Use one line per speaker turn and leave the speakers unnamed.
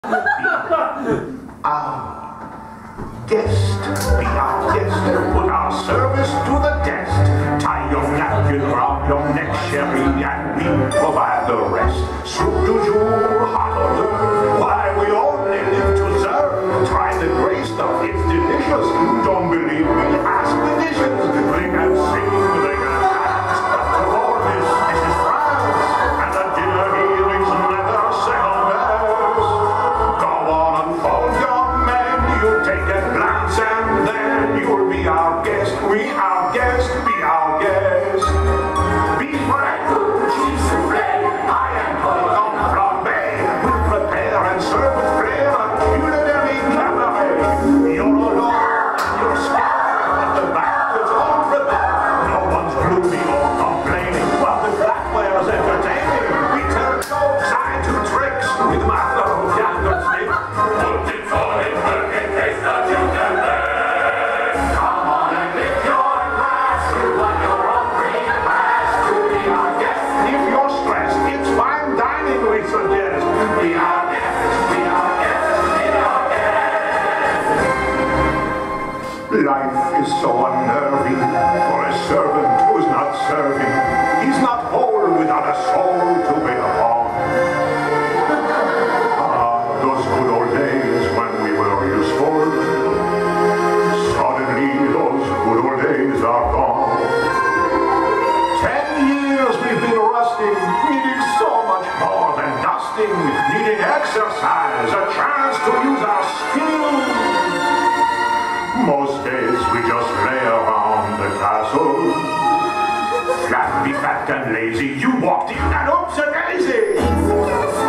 Our guest, be our guest, put our service to the test. Tie your napkin round your neck, Sherry, and we provide the rest. Soup du jour, hot hors d'oeuvre, why we only live to serve. Try the gray stuff, it's delicious. Don't believe me, ask the dishes. They can sing, they can dance. After all this is France, and the dinner here is never second best. Go on and fold your menu, take a glance, and then you'll be our guest. We our guest, be our guest. Beef bread, cheese soufflé, pineapple, flambé. We'll prepare and serve with flair a culinary cabaret. You're alone, you're scared, but the banquet's all prepared. No one's gloomy or complaining, while the flatware's entertaining. We tell jokes, I do tricks with my thorough candlestick. Put it all in perfect taste that you can make. Come on and lift your glass to what your own free pass to be our guest. If you're stressed, it's fine dining we suggest. Be our guest, be our guest, be our guest. Life is so unnerving for a servant who's not serving. He's not whole without a soul to wait upon. Those good old days when we were useful. Suddenly those good old days are gone. 10 years we've been rusting, needing so much more than dusting, needing exercise, a chance to use our skills. Most days we just lay around the castle. Flat, be fat and lazy, you walked in and oops a daisy.